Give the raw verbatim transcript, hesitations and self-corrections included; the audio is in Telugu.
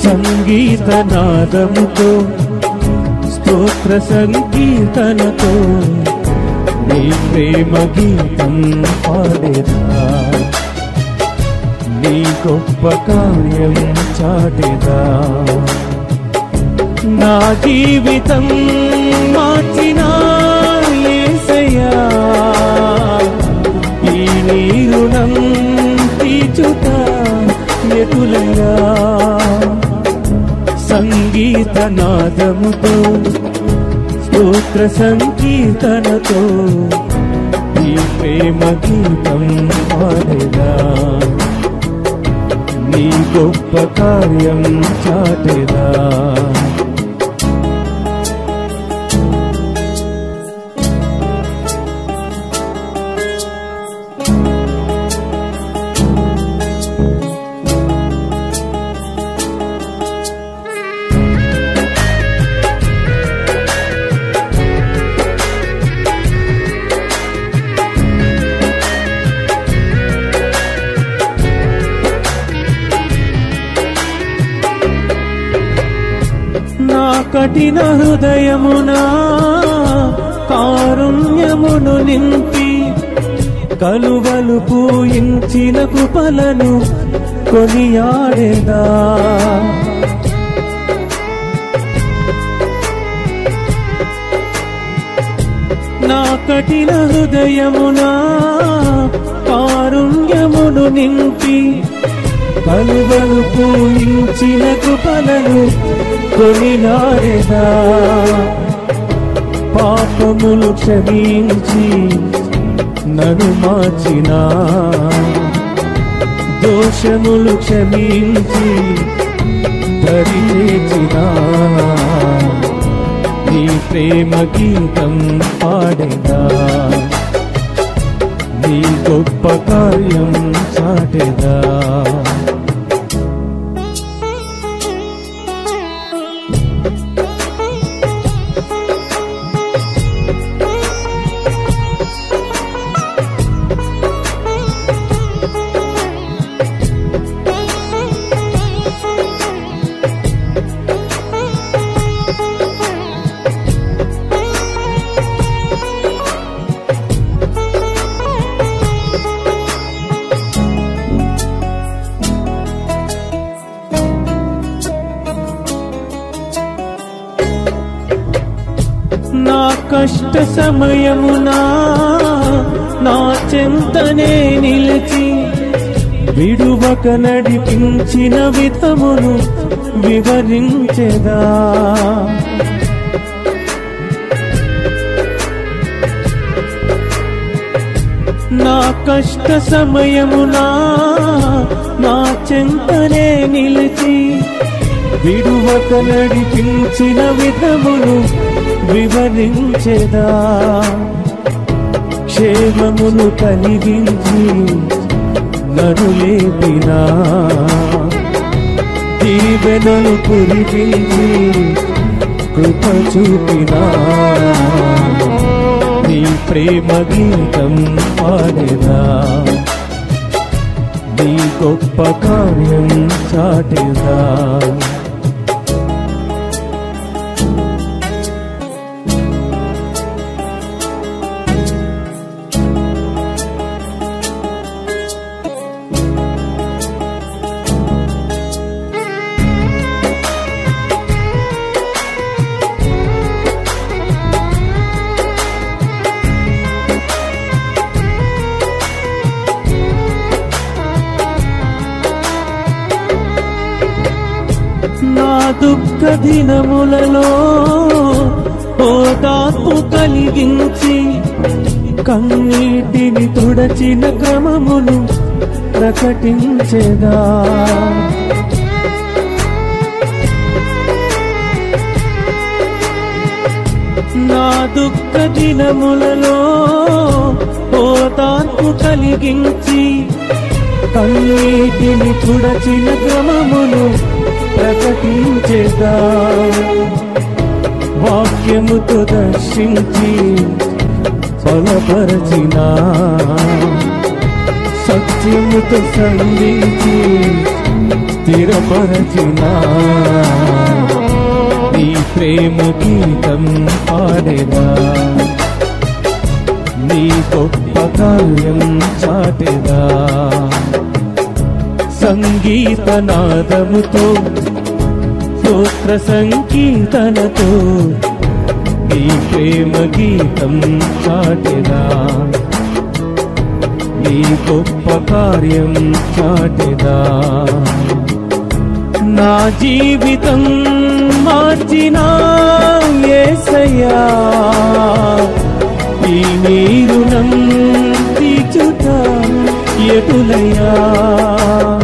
సంగీత నాదముతో స్తోత్ర సంకీర్తనతో నీ ప్రేమ గీతం పాడేదా, నీ గొప్ప కార్యం చాటేదా. నా జీవితం మార్చిన యేసయ్యా, ఈ నీ రుణం తీర్చుట ఎటులయ్యా. సంగీత నాదముతో స్తోత్ర సంకీర్తనతో ఈ ప్రేమ గీతం పాడేదా, నీ గొప్ప కార్యం చాటేదా. నా కఠిన హృదయమునా కారుణ్యమును నింపి కలువలు పూయించిన కృపలను కొనియాడేదా. నా కఠిన హృదయమునా కారుణ్యమును నింపి కలువలు పూయించిన కృపలను కొనియాడేదా. పాపములు క్షమించి నన్ను మార్చిన, దోషములు క్షమించి దరి చేర్చిన, నీ ప్రేమ గీతం పాడేదా, నీ గొప్ప కార్యం చాటేదా. నా కష్ట సమయమునా నా చెంతనే నిలిచి విడువక నడిపించిన విధమును వివరించెదా. నా కష్ట సమయమునా నా చెంతనే నిలిచి విడువక నడిపించిన విధమును వివరించెదా. క్షేమమును కలిగించి నన్ను లేపినా, దీవెనలు కురిపించి కృప చూపినా, నీ ప్రేమ గీతం పాడేదా, నీ గొప్ప కార్యం చాటేదా. నా దుఃఖ దినములలో ఓదార్పు కలిగించి కన్నీటిని తుడచిన క్రమమును ప్రకటించెదా. నా దుఃఖ దినములలో ఓదార్పు కలిగించి కన్నీటిని తుడచిన క్రమమును ప్రకటించెదా. వాక్యముతో దర్శించి బలపరచిన, సత్యముతో సంధించి స్థిరపరచిన నీ ప్రేమ గీతం పాడేదా, నీ గొప్ప కార్యం చాటెదా. సంగీత నాదముతో స్తోత్ర సంకీర్తనతో నీ ప్రేమ గీతం చాటెదా, నీ గొప్ప కార్యం చాటెదా. నా జీవితం మార్చినా యేసయ్యా, ఈ నీ రుణం తీర్చుట ఎటులయ్యా.